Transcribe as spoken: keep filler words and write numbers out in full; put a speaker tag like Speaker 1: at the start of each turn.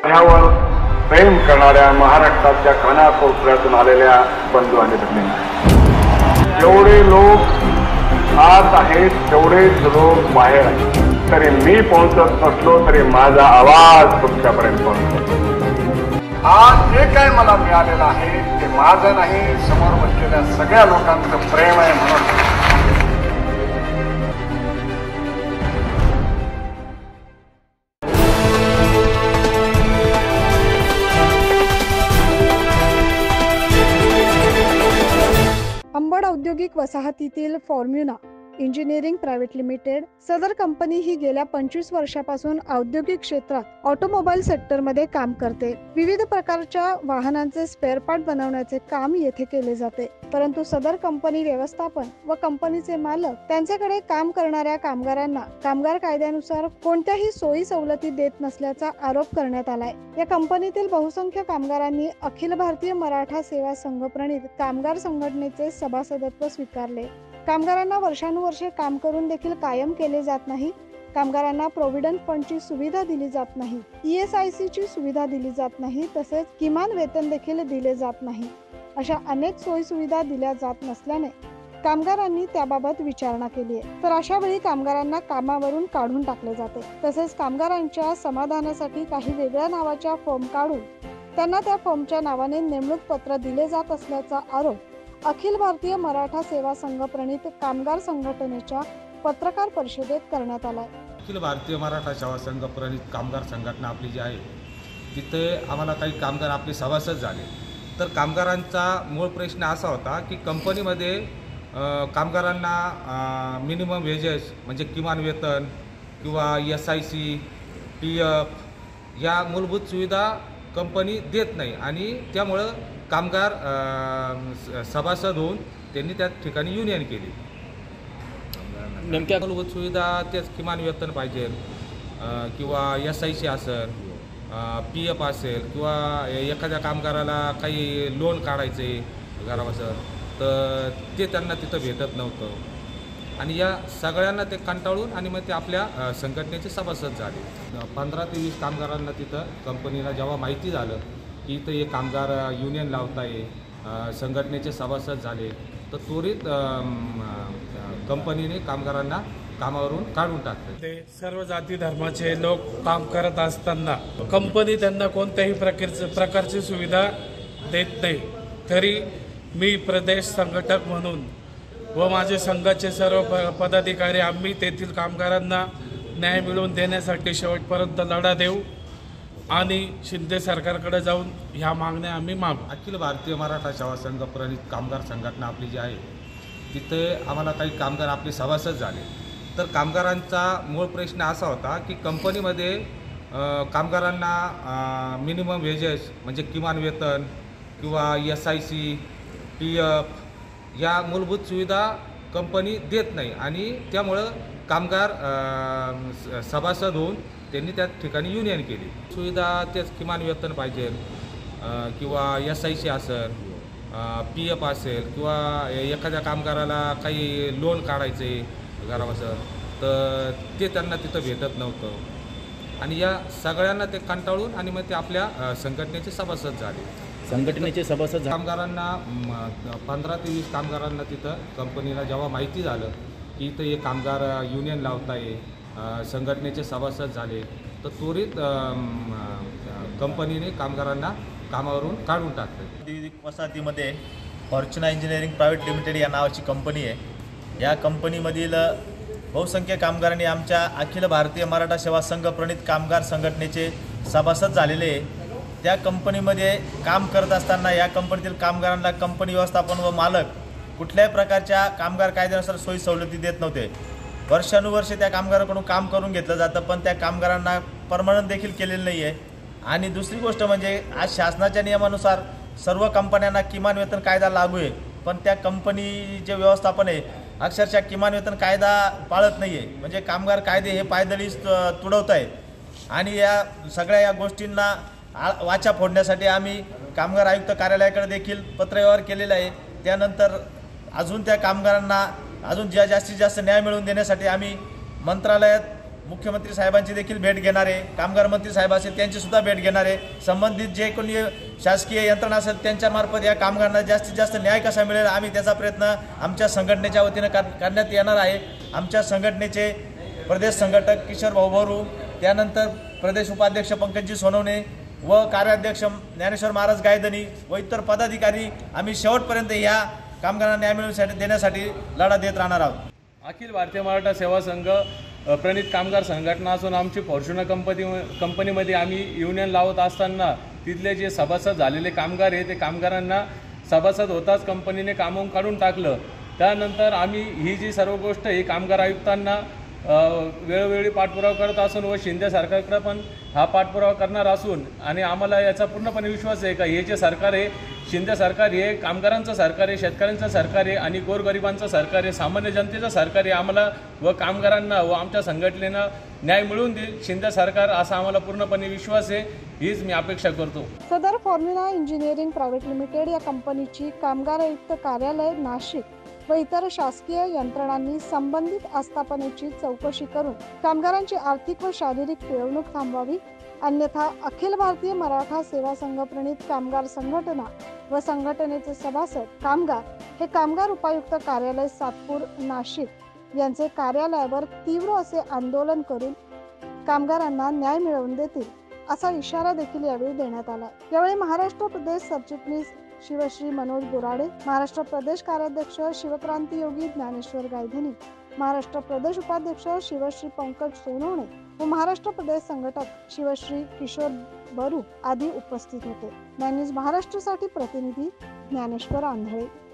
Speaker 1: ह्यावर प्रेम करणाऱ्या महाराष्ट्राच्या कानाकोपऱ्यातून आलेल्या बंधू आणि भगिनींना, जेवढे लोक आत आहेत तेवढेच लोक बाहेर आहेत. तरी मी पोहोचत नसलो तरी माझा आवाज तुमच्यापर्यंत पोहोचतो. आज जे काय मला मिळालेलं आहे ते माझं नाही, समोर बसलेल्या सगळ्या लोकांचं प्रेम आहे. म्हणून
Speaker 2: अंबड औद्योगिक वसाहतीतील फॉर्म्युला इंजिनिअरिंग प्रायव्हेट लिमिटेड सदर कंपनी ही गेल्या पंचवीस वर्षापासून औद्योगिक क्षेत्रात ऑटोमोबाईल सेक्टरमध्ये काम करते. विविध प्रकारच्या वाहनांचे स्पेअर पार्ट बनवण्याचे काम येथे केले जाते. परंतु सदर कंपनी व्यवस्थापन व कंपनीचे मालक त्यांच्याकडे काम करणाऱ्या कामगारांना कामगार कायद्यानुसार कोणत्याही सोयी सवलती देत नसल्याचा आरोप करण्यात आलाय. या कंपनीतील बहुसंख्य कामगारांनी अखिल भारतीय मराठा सेवा संघ प्रणीत कामगार संघटनेचे सभासदत्व स्वीकारले. कामगारांना वर्षानुवर्षे काम करून देखील कायम केले जात नाही. कामगारांना प्रोव्हिडंट फंडची सुविधा दिली जात नाही, ई एस आय सी ची सुविधा दिली जात नाही, तसेच किमान वेतन देखील दिले जात नाही. अशा अनेक सोयी सुविधा दिल्या जात नसल्याने कामगारांनी त्याबाबत विचारणा केली आहे. तर अशा वेळी कामगारांना कामावरून काढून टाकले जाते. तसेच कामगारांच्या समाधानासाठी काही वेगळ्या नावाच्या फॉर्म काढून त्यांना त्या फॉर्मच्या नावाने नेमणूक पत्र दिले जात असल्याचा आरोप अखिल भारतीय मराठा सेवा संघ प्रणीत कामगार संघटनेच्या पत्रकार परिषदेत करण्यात आलाय.
Speaker 3: अखिल भारतीय मराठा सेवा संघ प्रणीत कामगार संघटना आपली जी आहे तिथे आम्हाला काही कामगार आपले सभासद झाले. तर कामगारांचा मूळ प्रश्न असा होता की कंपनीमध्ये कामगारांना मिनिमम वेजेस म्हणजे किमान वेतन किंवा S I C P F या मूलभूत सुविधा कंपनी देत नाही आणि त्यामुळं कामगार सभासद होऊन त्यांनी त्या ठिकाणी युनियन केली. नेमक्या मूलभूत सुविधा तेच किमान वेतन पाहिजे किंवा एस आय सी असेल, पी एफ असेल किंवा एखाद्या कामगाराला काही लोन काढायचे घरावर तर ते त्यांना तिथं भेटत नव्हतं आणि या सगळ्यांना ते कंटाळून आणि मग ते आपल्या संघटनेचे सभासद झाले. पंधरा ते वीस कामगारांना तिथं कंपनीला जेव्हा माहिती झालं की इथं हे कामगार युनियन लावताय, संघटनेचे सभासद झाले, तर त्वरित कंपनीने कामगारांना कामावरून काढून टाकले.
Speaker 4: सर्व जाती धर्माचे लोक काम करत असताना कंपनी त्यांना कोणत्याही प्रकारचे प्रकारची सुविधा देत नाही. तरी मी प्रदेश संघटक म्हणून व माझे संघाचे सर्व पदाधिकारी आम्ही तेथील कामगारांना न्याय मिळवून देण्यासाठी शेवटपर्यंत लढा देऊ आणि शिंदे सरकारकडे जाऊन ह्या मागण्या आम्ही मागू.
Speaker 3: अखिल भारतीय मराठा सेवा संघ प्रणीत कामगार संघटना आपली जी आहे तिथे आम्हाला काही कामगार आपले सभासद झाले. तर कामगारांचा मूळ प्रश्न असा होता की कंपनीमध्ये कामगारांना मिनिमम वेजेस म्हणजे किमान वेतन किंवा S I C P F या मूलभूत सुविधा कंपनी देत नाही आणि त्यामुळं कामगार सभासद होऊन त्यांनी त्या ठिकाणी युनियन केली. सुविधा तेच किमान वेतन पाहिजे किंवा एस आय सी असेल, पी एफ असेल किंवा एखाद्या कामगाराला काही लोन काढायचे घरावर तर ते त्यांना तिथं भेटत नव्हतं आणि या सगळ्यांना ते कंटाळून आणि मग ते आपल्या संघटनेचे सभासद झाले.
Speaker 5: संघटनेचे सभासद
Speaker 3: कामगारांना पंधरा ते वीस कामगारांना तिथं कंपनीला जेव्हा माहिती झालं की इथं हे कामगार युनियन लावताय, संघटनेचे सभासद झाले, तर त्वरित कंपनीने कामगारांना कामावरून काढून टाकले.
Speaker 6: औद्योगिक वसाहतीमध्ये फॉर्च्युना इंजिनिअरिंग प्रायव्हेट लिमिटेड या नावाची कंपनी आहे. या कंपनीमधील बहुसंख्य कामगारांनी आमच्या अखिल भारतीय मराठा सेवा संघ प्रणीत कामगार संघटनेचे सभासद झालेले आहे. त्या कंपनीमध्ये काम करत असताना या कंपनीतील कामगारांना कंपनी व्यवस्थापन व मालक कुठल्याही प्रकारच्या कामगार कायद्यानुसार सोयी सवलती देत नव्हते. वर्षानुवर्षे त्या कामगाराकडून काम करून घेतलं जातं पण त्या कामगारांना परमनंट देखील केलेलं नाही आहे. आणि दुसरी गोष्ट म्हणजे आज शासनाच्या नियमानुसार सर्व कंपन्यांना किमान वेतन कायदा लागू आहे पण त्या कंपनीचे व्यवस्थापन आहे अक्षरशः किमान वेतन कायदा पाळत नाही आहे. म्हणजे कामगार कायदे हे पायदळी तुडवत आहे आणि या सगळ्या या गोष्टींना वाचा फोडण्यासाठी आम्ही कामगार आयुक्त कार्यालयाकडे देखील पत्रव्यवहार केलेला आहे. त्यानंतर अजून त्या कामगारांना अजून ज्या जास्तीत जास्त न्याय मिळवून देण्यासाठी आम्ही मंत्रालयात मुख्यमंत्री साहेबांची देखील भेट घेणार आहे, कामगार मंत्री साहेब असेल त्यांची सुद्धा भेट घेणार आहे, संबंधित जे कोणी शासकीय यंत्रणा असेल त्यांच्यामार्फत या कामगारांना जास्तीत जास्त न्याय कसा मिळेल आम्ही त्याचा प्रयत्न आमच्या संघटनेच्या वतीनं करण्यात येणार आहे। आमच्या संघटनेचे प्रदेश संघटक किशोर भाऊ बोरू, त्यानंतर प्रदेश उपाध्यक्ष पंकजी सोनवणे व कार्याध्यक्ष ज्ञानेश्वर महाराज गायधनी व इतर पदाधिकारी आम्ही शेवटपर्यंत या कामगारांना न्याय मिळवून देण्यासाठी लढा देत राहणार आहोत।
Speaker 7: अखिल भारतीय मराठा सेवा संघ प्रणित कामगार संघटना असून आमची फॉर्च्युनर कंपनी कंपनीमध्ये आम्ही युनियन लावत असताना तिथले जे सभासद झालेले कामगार आहे ते कामगारांना सभासद होताच कंपनीने कामावून काढून टाकलं। त्यानंतर आम्ही ही जी सर्व गोष्ट ही कामगार आयुक्तांना वेळोवेळी पाठपुरावा करत असून व शिंदे सरकारकडे पण हा पाठपुरावा करणार असून आणि आम्हाला याचा पूर्णपणे विश्वास आहे का हे जे सरकार आहे शिंदे सरकार हे कामगारांचं सरकार आहे, शेतकऱ्यांचं सरकार आहे आणि गोरगरिबांचं सरकार आहे, सामान्य जनतेचं सरकार आहे। आम्हाला व कामगारांना व आमच्या संघटनेनं न्याय मिळवून देईल शिंदे सरकार असा आम्हाला पूर्णपणे विश्वास आहे, हीच मी अपेक्षा करतो।
Speaker 2: सदर फॉर्म्युला इंजिनिअरिंग प्रायव्हेट लिमिटेड या कंपनीची कामगार आयुक्त कार्यालय नाशिक व इतर शासकीय यंत्रणांनी संबंधित आस्थापनेची चौकशी करून कामगारांची आर्थिक व शारीरिक पिळवणूक थांबवावी, अन्यथा अखिल भारतीय मराठा सेवा संघ प्रणित कामगार संघटना व संघटनेचे सभासद कामगार हे कामगार उपायुक्त कार्यालय सातपूर नाशिक यांचे कार्यालयावर तीव्र असे आंदोलन करून कामगारांना न्याय मिळवून देतील असा इशारा देखील यावेळी देण्यात आला। यावेळी महाराष्ट्र प्रदेश सरचिटणीस शिवश्री मनोज बोराडे, महाराष्ट्र प्रदेश कार्याध्यक्ष शिवक्रांती योगी ज्ञानेश्वर गायधनी, महाराष्ट्र प्रदेश उपाध्यक्ष शिवश्री पंकज सोनवणे व महाराष्ट्र प्रदेश संघटक शिवश्री किशोर बरू आदी उपस्थित होते। न्यूज महाराष्ट्रासाठी प्रतिनिधी ज्ञानेश्वर आंधळे।